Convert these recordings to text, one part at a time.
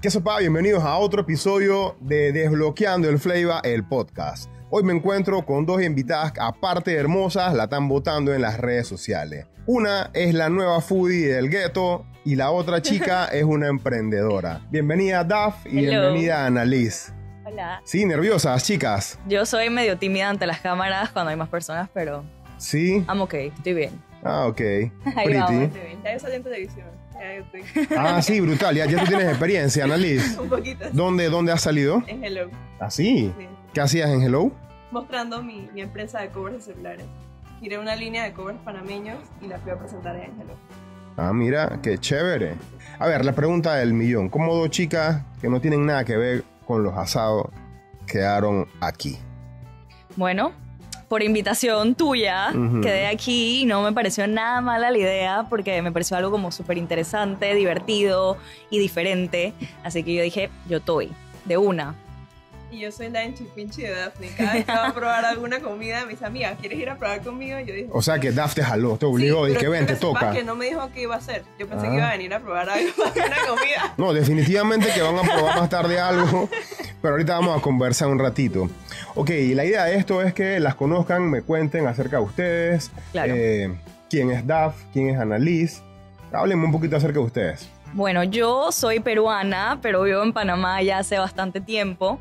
¿Qué sopa? Bienvenidos a otro episodio de Desbloqueando el Flavor, el podcast. Hoy me encuentro con dos invitadas, aparte de hermosas, la están votando en las redes sociales. Una es la nueva foodie del gueto y la otra chica es una emprendedora. Bienvenida Daf y bienvenida Annalise. Hola. Sí, nerviosas, chicas. Yo soy medio tímida ante las cámaras cuando hay más personas, pero Sí. I'm okay, estoy bien. Ah, ok. Ahí Pretty. vamos. Ya yo salí en televisión. Ya yo estoy Ah, sí, brutal. Ya tú tienes experiencia, Annalise. un poquito así. ¿Dónde has salido? En Hello. ¿Ah, sí? Sí. ¿Qué hacías en Hello? Mostrando mi empresa de covers de celulares. Tiré una línea de covers panameños y la fui a presentar en Hello. Ah, mira, qué chévere. A ver, la pregunta del millón. ¿Cómo dos chicas que no tienen nada que ver con los asados quedaron aquí? Bueno, por invitación tuya, Ujú. quedé aquí y no me pareció nada mala la idea porque me pareció algo como súper interesante, divertido y diferente. Así que yo dije, yo estoy, de una. Y yo soy la enchipinchi de Daphne. Cada vez que va a probar alguna comida, me dice, amiga, ¿quieres ir a probar conmigo? Y yo dije, O sea que Daf te jaló, te obligó y pero que ven, te quiero que sepas toca. que no me dijo qué iba a hacer. Yo pensé Ah. que iba a venir a probar algo, una comida. No, definitivamente que van a probar más tarde algo, pero ahorita vamos a conversar un ratito. Ok, y la idea de esto es que las conozcan, me cuenten acerca de ustedes. Claro. ¿Quién es Daf? ¿Quién es Annalise? Háblenme un poquito acerca de ustedes. Bueno, yo soy peruana, pero vivo en Panamá ya hace bastante tiempo.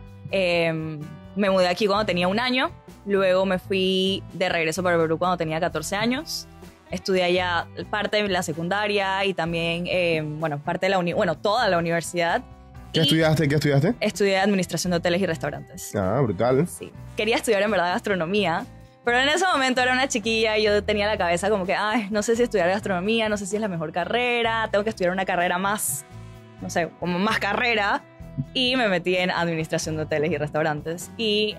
Me mudé aquí cuando tenía 1 año, luego me fui de regreso para Perú cuando tenía 14 años. Estudié allá parte de la secundaria y también, parte de toda la universidad. ¿Qué Y estudiaste? ¿Qué estudiaste? Estudié administración de hoteles y restaurantes. Ah, brutal. Sí. Quería estudiar en verdad gastronomía, pero en ese momento era una chiquilla y yo tenía la cabeza como que, ay, no sé si estudiar gastronomía, no sé si es la mejor carrera, tengo que estudiar una carrera más, no sé, como más carrera. Y me metí en administración de hoteles y restaurantes. Y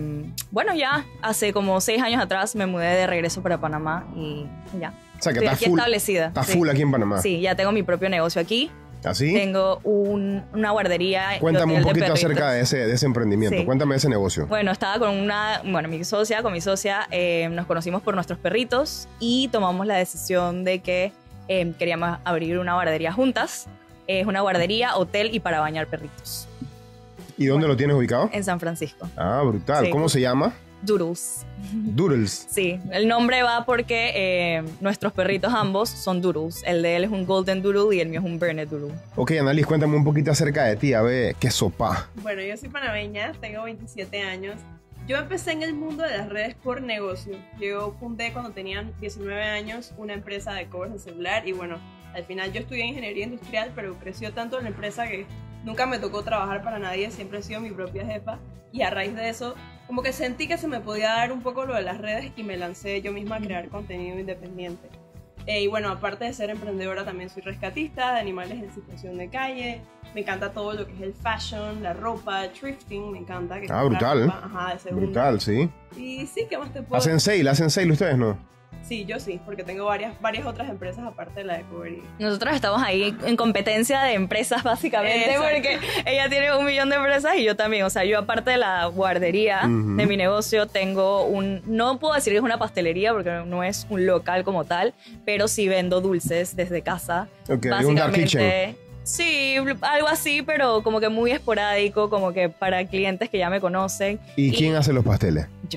ya hace como 6 años atrás me mudé de regreso para Panamá y ya. O sea que Estoy estás aquí full, establecida. estás Sí. full aquí en Panamá. Sí, ya tengo mi propio negocio aquí. ¿Así? Tengo una guardería. y Cuéntame un hotel de poquito perritos. acerca de ese emprendimiento. Sí. Cuéntame de ese negocio. Bueno, estaba con mi socia, nos conocimos por nuestros perritos y tomamos la decisión de que queríamos abrir una guardería juntas. Es una guardería, hotel y para bañar perritos. ¿Y dónde lo tienes ubicado? En San Francisco. Ah, brutal. Sí. ¿Cómo se llama? Doodles. Doodles. Sí, el nombre va porque nuestros perritos ambos son Doodles. El de él es un Golden Doodle y el mío es un Bernet Doodle. Ok, Annalise, cuéntame un poquito acerca de ti. A ver, ¿qué sopa? Bueno, yo soy panameña, tengo 27 años. Yo empecé en el mundo de las redes por negocio. Yo fundé cuando tenían 19 años una empresa de covers de celular y bueno, al final yo estudié ingeniería industrial, pero creció tanto la empresa que nunca me tocó trabajar para nadie, siempre he sido mi propia jefa y a raíz de eso como que sentí que se me podía dar un poco lo de las redes y me lancé yo misma a crear contenido independiente. Y bueno, aparte de ser emprendedora también soy rescatista de animales en situación de calle. Me encanta todo lo que es el fashion, la ropa, thrifting, me encanta. Que Ah, brutal. ropa, ajá, de segunda. Brutal, sí. Y sí, ¿qué más te puedo ¿Hacen sale ustedes, no? Sí, yo sí, porque tengo varias otras empresas aparte de la de Cover. Nosotros estamos ahí en competencia de empresas básicamente Exacto. porque ella tiene 1 millón de empresas y yo también. O sea, yo aparte de la guardería Ujú. de mi negocio tengo no puedo decir que es una pastelería porque no es un local como tal, pero sí vendo dulces desde casa. Ok, un dark kitchen. Sí, algo así, pero como que muy esporádico, como que para clientes que ya me conocen. ¿Y quién hace los pasteles? Yo.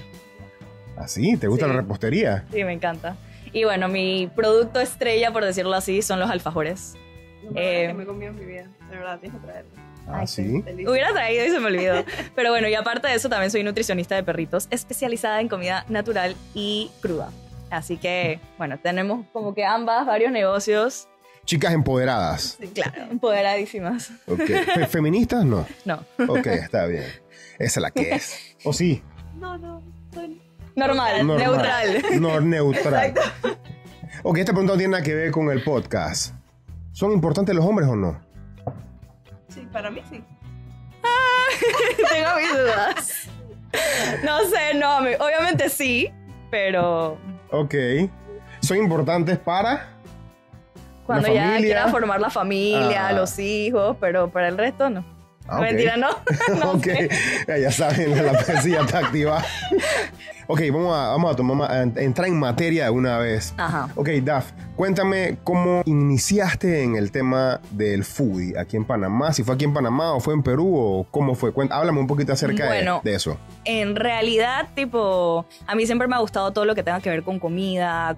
¿Así? ¿Te gusta Sí. la repostería? Sí, me encanta. Y bueno, mi producto estrella, por decirlo así, son los alfajores. Lo mejor que me he comido en mi vida, de verdad, tienes que traerlo. Ah, Ay, sí. Delicioso. Hubiera traído y se me olvidó. Pero bueno, y aparte de eso, también soy nutricionista de perritos, especializada en comida natural y cruda. Así que, bueno, tenemos como que varios negocios. Chicas empoderadas. Sí. Claro, empoderadísimas. Ok. ¿Feministas? No. No, Ok, está bien. Esa es la que es. ¿O sí? No, soy... normal, neutral. No, neutral. Ok, esta pregunta no tiene nada que ver con el podcast. ¿Son importantes los hombres o no? Sí, para mí sí. Tengo mis dudas. No sé, no, obviamente sí, pero Ok. ¿Son importantes para? cuando ¿La ya familia? quiera formar la familia, Ah. los hijos, pero para el resto no. Ah, ok. Mentira, no. No Ok, sé. ya saben, la pesilla está activada. Ok, vamos a entrar en materia de una vez. Ajá. Ok, Daf, cuéntame cómo iniciaste en el tema del foodie aquí en Panamá. Si fue aquí en Panamá o fue en Perú o cómo fue. Háblame un poquito acerca de eso. En realidad, tipo, a mí siempre me ha gustado todo lo que tenga que ver con comida,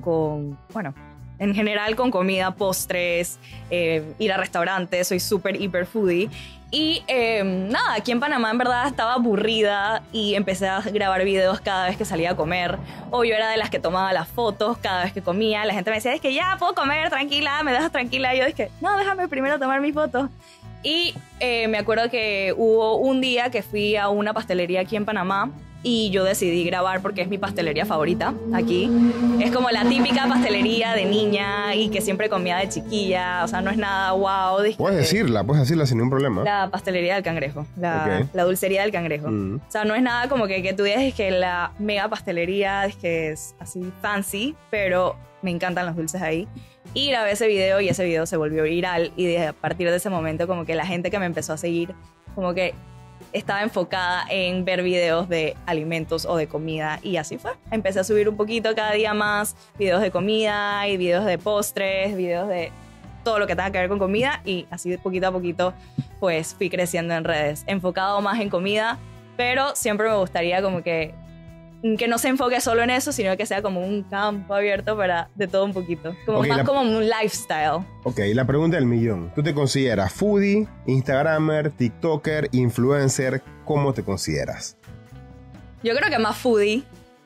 en general con comida, postres, ir a restaurantes, soy súper hiper foodie. Y nada, aquí en Panamá en verdad estaba aburrida y empecé a grabar videos cada vez que salía a comer. O yo era de las que tomaba las fotos cada vez que comía. La gente me decía, es que ya puedo comer, tranquila, me dejas tranquila. Y yo dije, no, déjame primero tomar mis fotos. Y me acuerdo que hubo un día que fui a una pastelería aquí en Panamá y yo decidí grabar porque es mi pastelería favorita aquí. Es como la típica pastelería de niña y que siempre comía de chiquilla, o sea, no es nada wow. Puedes decirla sin ningún problema. La pastelería del cangrejo, la dulcería del cangrejo. O sea, no es nada como que tú digas que la mega pastelería es que es así fancy, pero me encantan los dulces ahí. Y grabé ese video y ese video se volvió viral y a partir de ese momento como que la gente que me empezó a seguir como que estaba enfocada en ver videos de alimentos o de comida y así fue. Empecé a subir un poquito cada día más videos de comida y videos de postres, videos de todo lo que tenga que ver con comida y así poquito a poquito pues fui creciendo en redes, enfocado más en comida, pero siempre me gustaría como que no se enfoque solo en eso, sino que sea como un campo abierto para de todo un poquito. Como Okay, más como un lifestyle. Ok, la pregunta del millón. ¿Tú te consideras foodie, instagramer, tiktoker, influencer? ¿Cómo te consideras? Yo creo que más foodie,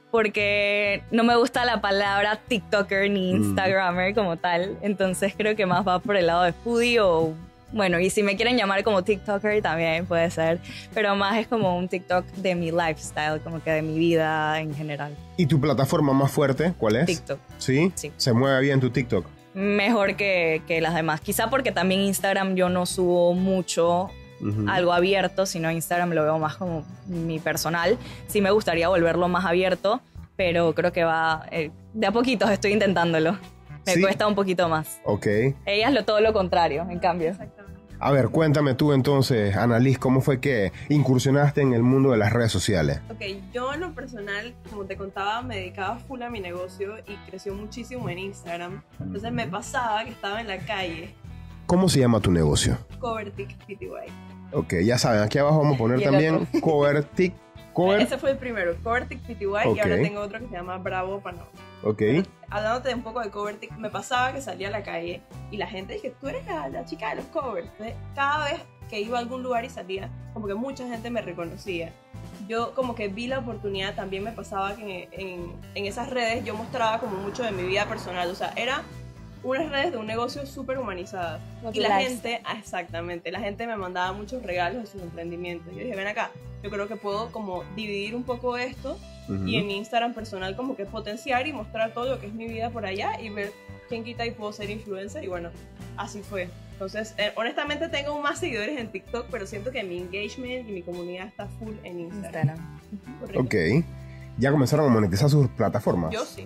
porque no me gusta la palabra tiktoker ni instagramer como tal. Entonces creo que más va por el lado de foodie o... Bueno, y si me quieren llamar como TikToker también puede ser, pero más es como un TikTok de mi lifestyle, como que de mi vida en general. ¿Y tu plataforma más fuerte cuál es? TikTok. ¿Sí? Sí. ¿Se mueve bien tu TikTok? Mejor que las demás. Quizá porque también Instagram yo no subo mucho algo abierto, sino Instagram lo veo más como mi personal. Sí me gustaría volverlo más abierto, pero creo que va... de a poquitos estoy intentándolo. Me cuesta un poquito más. Ok. Ella es todo lo contrario, en cambio. Exactamente. A ver, cuéntame tú entonces, Annalise, ¿cómo fue que incursionaste en el mundo de las redes sociales? Ok, yo en lo personal, como te contaba, me dedicaba full a mi negocio y creció muchísimo en Instagram. Entonces me pasaba que estaba en la calle. ¿Cómo se llama tu negocio? Covertic Pty. Ok, ya saben, aquí abajo vamos a poner Y el también Covertic. Ese fue el primero, Covertic Pty, y ahora tengo otro que se llama Bravo Panamá. Ok. Hablándote un poco de Covertic, me pasaba que salía a la calle y la gente dije, tú eres la chica de los covers. Entonces, cada vez que iba a algún lugar y salía, como que mucha gente me reconocía. Yo como que vi la oportunidad, también me pasaba que en esas redes yo mostraba como mucho de mi vida personal, o sea, era unas redes de un negocio súper humanizadas. Y la gente, exactamente, la gente me mandaba muchos regalos de sus emprendimientos. Yo dije, ven acá, yo creo que puedo como dividir un poco esto y en mi Instagram personal como que potenciar y mostrar todo lo que es mi vida por allá y ver quién quita y puedo ser influencer y bueno, así fue. Entonces, honestamente tengo más seguidores en TikTok, pero siento que mi engagement y mi comunidad está full en Instagram. Ok. ¿Ya comenzaron a monetizar sus plataformas? Yo sí.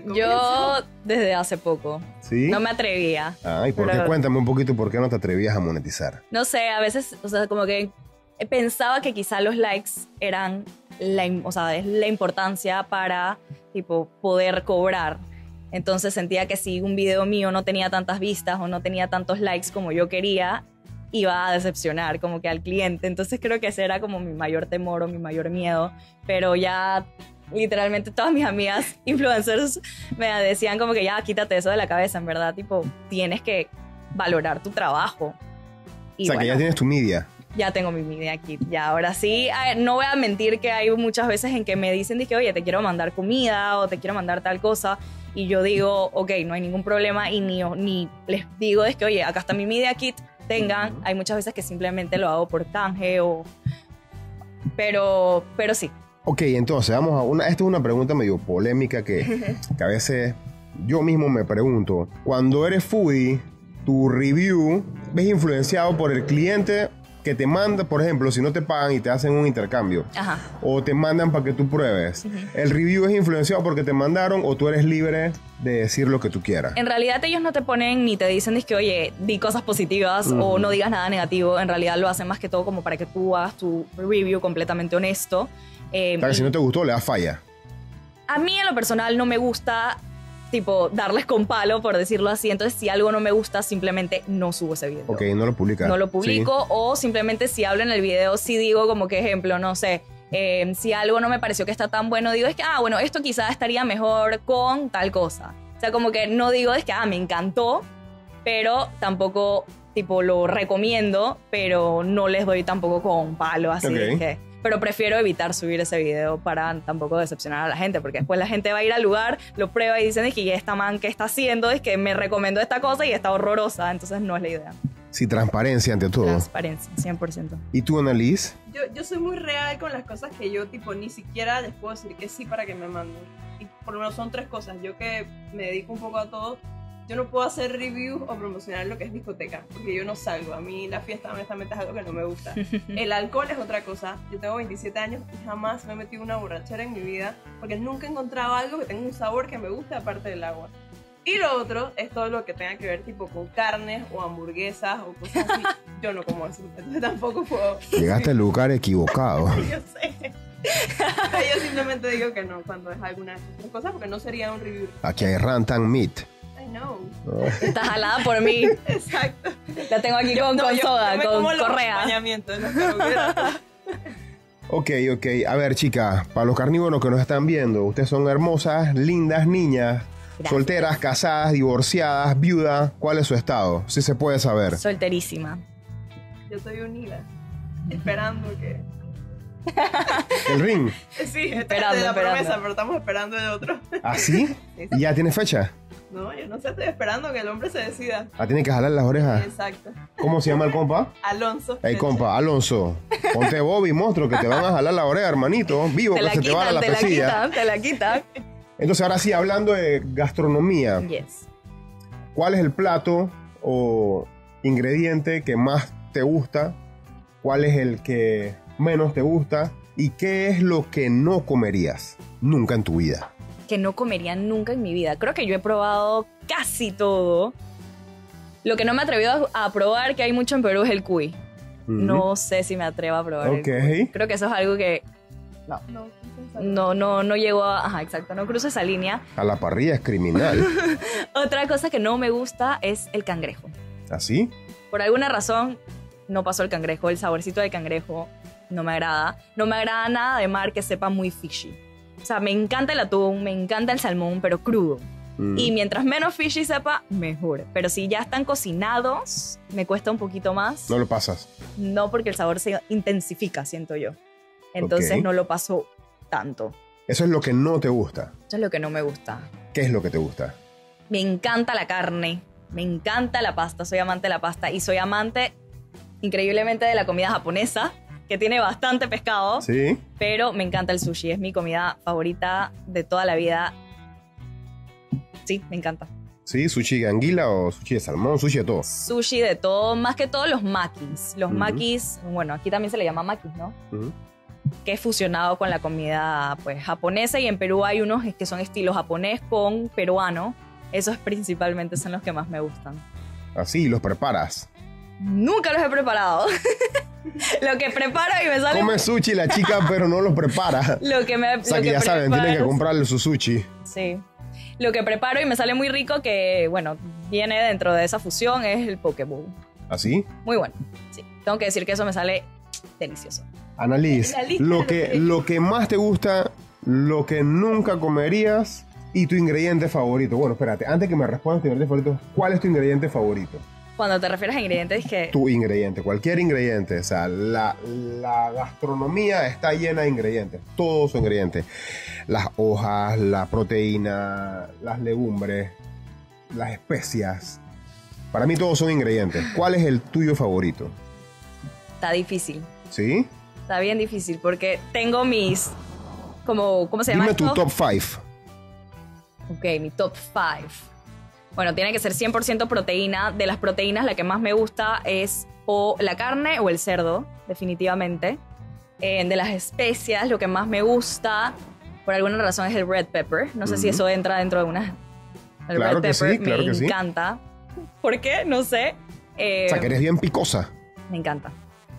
Yo desde hace poco. ¿Sí? No me atrevía. Ah, ¿y por qué? Cuéntame un poquito por qué no te atrevías a monetizar. No sé, a veces, o sea, como que pensaba que quizá los likes eran la importancia para, tipo, poder cobrar. Entonces sentía que si un video mío no tenía tantas vistas o no tenía tantos likes como yo quería, iba a decepcionar como que al cliente. Entonces creo que ese era como mi mayor temor o mi mayor miedo. Pero ya literalmente todas mis amigas influencers me decían como que ya quítate eso de la cabeza, en verdad, tipo, tienes que valorar tu trabajo. Y o sea, que ya tienes tu media. Ya tengo mi media kit, ya ahora sí. A ver, no voy a mentir que hay muchas veces en que me dicen, dije, oye, te quiero mandar comida o te quiero mandar tal cosa. Y yo digo, ok, no hay ningún problema y ni les digo es que, oye, acá está mi media kit, tengan. Hay muchas veces que simplemente lo hago por canje o... Pero sí. Ok, entonces vamos a esta es una pregunta medio polémica que a veces yo mismo me pregunto. Cuando eres foodie, tu review, ¿ves influenciado por el cliente que te mandan, por ejemplo, si no te pagan y te hacen un intercambio, Ajá. o te mandan para que tú pruebes, ¿el review es influenciado porque te mandaron o tú eres libre de decir lo que tú quieras? En realidad ellos no te ponen ni te dicen que, oye, di cosas positivas o no digas nada negativo. En realidad lo hacen más que todo como para que tú hagas tu review completamente honesto. O sea, que si no te gustó, le das falla. A mí en lo personal no me gusta tipo darles con palo, por decirlo así. Entonces si algo no me gusta, simplemente no subo ese video. Ok, no lo publicas. No lo publico, o simplemente si hablo en el video, si digo como que ejemplo, no sé, si algo no me pareció que está tan bueno, digo es que, bueno, esto quizás estaría mejor con tal cosa. O sea, como que no digo es que, me encantó, pero tampoco tipo lo recomiendo, pero no les doy tampoco con palo así Ok. que... Pero prefiero evitar subir ese video para tampoco decepcionar a la gente, porque después la gente va a ir al lugar, lo prueba y dicen es que esta man que está haciendo es que me recomendó esta cosa y está horrorosa, entonces no es la idea. Sí, transparencia ante todo. Transparencia, 100%. ¿Y tú, Annalise? Yo soy muy real con las cosas que yo, tipo, ni siquiera les puedo decir que sí para que me manden. Y por lo menos son 3 cosas. Yo que me dedico un poco a todo, yo no puedo hacer reviews o promocionar lo que es discoteca, porque yo no salgo. A mí la fiesta, honestamente, es algo que no me gusta. El alcohol es otra cosa. Yo tengo 27 años y jamás me he metido una borrachera en mi vida, porque nunca he encontrado algo que tenga un sabor que me guste aparte del agua. Y lo otro es todo lo que tenga que ver tipo con carnes o hamburguesas o cosas así. Yo no como eso, entonces tampoco puedo. Llegaste al lugar equivocado. Yo sé. Yo simplemente digo que no cuando es alguna otra cosa, porque no sería un review. Aquí hay Rantan Meat. I know. Está jalada por mí. Exacto. La tengo aquí con soda, me con como los correa. acompañamientos, las carbohidratos. Ok. A ver, chicas, para los carnívoros que nos están viendo, ustedes son hermosas, lindas niñas, Gracias. solteras, casadas, divorciadas, viudas. ¿Cuál es su estado? Si se puede saber. Solterísima. Yo estoy unida, esperando que... El ring. Sí, Esperando, de la esperando. promesa, pero estamos esperando el otro. ¿Ah, sí? Sí, ¿Y ya tiene fecha? No, yo no sé, estoy esperando que el hombre se decida. Tiene que jalar las orejas. Exacto. ¿Cómo se llama el compa? Alonso. Ey, compa, Alonso, ponte Bobby, monstruo, que te van a jalar la oreja, hermanito. Vivo, Te que la se te va quitan, la te la pesilla. quitan, te la quitan. Entonces, ahora sí, hablando de gastronomía, Yes. ¿cuál es el plato o ingrediente que más te gusta? ¿Cuál es el que menos te gusta? ¿Y qué es lo que no comerías nunca en tu vida? Que no comería nunca en mi vida. Creo que yo he probado casi todo. Lo que no me he atrevido a probar, que hay mucho en Perú, es el cuy. No sé si me atrevo a probar Ok. el cuy. Creo que eso es algo que no llego a... Ajá, exacto, no cruzo esa línea. A la parrilla es criminal. Otra cosa que no me gusta es el cangrejo. ¿Así? Por alguna razón no pasó el cangrejo, el saborcito del cangrejo no me agrada. No me agrada nada de mar que sepa muy fishy. O sea, me encanta el atún, me encanta el salmón, pero crudo. Y mientras menos fishy sepa, mejor. Pero si ya están cocinados, me cuesta un poquito más. No lo pasas. No, porque el sabor se intensifica, siento yo. Entonces Ok. no lo paso tanto. Eso es lo que no te gusta. Eso es lo que no me gusta. ¿Qué es lo que te gusta? Me encanta la carne, me encanta la pasta, soy amante de la pasta y soy amante increíblemente de la comida japonesa, que tiene bastante pescado, ¿Sí? pero me encanta el sushi, es mi comida favorita de toda la vida. Sí, me encanta. ¿Sí? ¿Sushi de anguila o sushi de salmón? Sushi de todo. Sushi de todo, más que todo los makis. Los makis, bueno, aquí también se le llama makis, ¿no? Que es fusionado con la comida pues japonesa, y en Perú hay unos que son estilo japonés con peruano. Esos principalmente son los que más me gustan. Así, los preparas. Nunca los he preparado. Lo que preparo y me sale... Come sushi la chica, pero no los prepara. Lo que me, O sea lo que ya saben, tienen que preparo- comprarle su sushi. Sí. Lo que preparo y me sale muy rico, que bueno, viene dentro de esa fusión, es el poke bowl. ¿Así? Muy bueno. Sí. Tengo que decir que eso me sale delicioso. Annalise, La lista lo que más te gusta, lo que nunca comerías y tu ingrediente favorito. Bueno, espérate, antes que me respondas tu ingrediente favorito, ¿cuál es tu ingrediente favorito? Cuando te refieres a ingredientes, que Tu ingrediente, cualquier ingrediente. O sea, la gastronomía está llena de ingredientes, todos son ingredientes. Las hojas, la proteína, las legumbres, las especias. Para mí todos son ingredientes. ¿Cuál es el tuyo favorito? está difícil. ¿Sí? Está bien difícil porque tengo mis... ¿Cómo se llama Dime tu esto? top 5. Ok, mi top 5. Bueno, tiene que ser 100% proteína. De las proteínas, la que más me gusta es o la carne o el cerdo, definitivamente. De las especias, lo que más me gusta, por alguna razón, es el red pepper. No sé si eso entra dentro de una... El Claro red que pepper sí, claro que sí. me encanta. ¿Por qué? No sé. O sea, que eres bien picosa. Me encanta.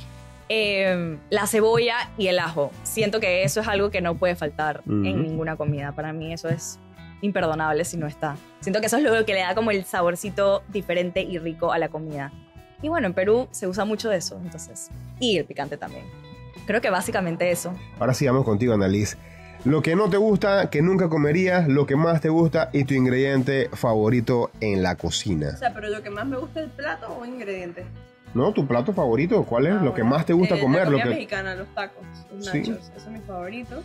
La cebolla y el ajo. Siento que eso es algo que no puede faltar en ninguna comida. Para mí eso es imperdonable si no está. Siento que eso es lo que le da como el saborcito diferente y rico a la comida. Y bueno, en Perú se usa mucho de eso, entonces. Y el picante también. Creo que básicamente eso. Ahora sí, vamos contigo, Annalise. Lo que no te gusta, que nunca comerías, lo que más te gusta y tu ingrediente favorito en la cocina. O sea, pero lo que más me gusta es el plato o ingrediente. ¿No? ¿Tu plato favorito? ¿Cuál es? Lo que más te gusta comer. La comida lo que... mexicana, los tacos, los Sí. nachos, eso es mi favorito.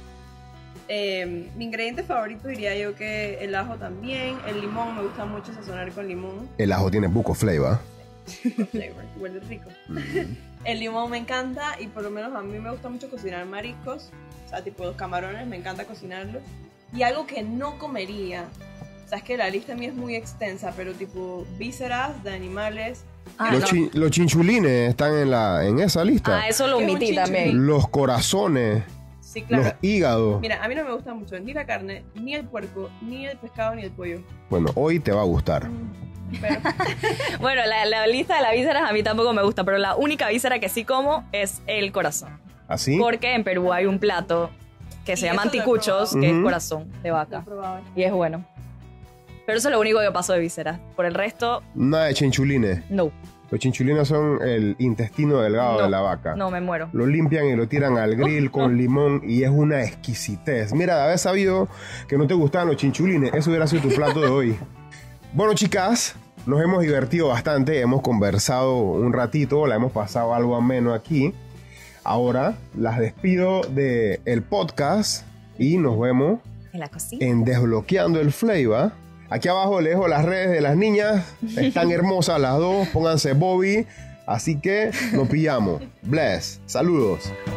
Mi ingrediente favorito diría yo que el ajo también, el limón, me gusta mucho sazonar con limón. El ajo tiene buco flavor. Flavor, huele rico. El limón me encanta y por lo menos a mí me gusta mucho cocinar mariscos, o sea, tipo los camarones, me encanta cocinarlos. Y algo que no comería, o sea, es que la lista mía es muy extensa, pero tipo vísceras de animales. Los chinchulines están en esa lista. Ah, eso lo ¿Qué es un omití chinchulín? también. Los corazones, Sí, claro. los hígados. Mira, a mí no me gusta mucho ni la carne, ni el puerco, ni el pescado, ni el pollo. Bueno, hoy te va a gustar. Pero Bueno, la lista de las vísceras a mí tampoco me gusta, pero la única víscera que sí como es el corazón. ¿Así? Porque en Perú hay un plato que se Y llama eso lo he anticuchos, probado. que es Ujú. corazón de lo he vaca. probado. Y es bueno. Pero eso es lo único que paso de vísceras. Por el resto, Nada de chinchulines. no. Los chinchulines son el intestino delgado No. de la vaca. No, me muero. Lo limpian y lo tiran al grill con limón y es una exquisitez. Mira, de haber sabido que no te gustaban los chinchulines, eso hubiera sido tu plato de hoy. Bueno, chicas, nos hemos divertido bastante, hemos conversado un ratito, la hemos pasado algo ameno aquí. Ahora las despido del podcast y nos vemos En la cocina. en Desbloqueando el Flavor. Aquí abajo les dejo las redes de las niñas. Están hermosas las dos. Pónganse Bobby. Así que nos pillamos. Bless. Saludos.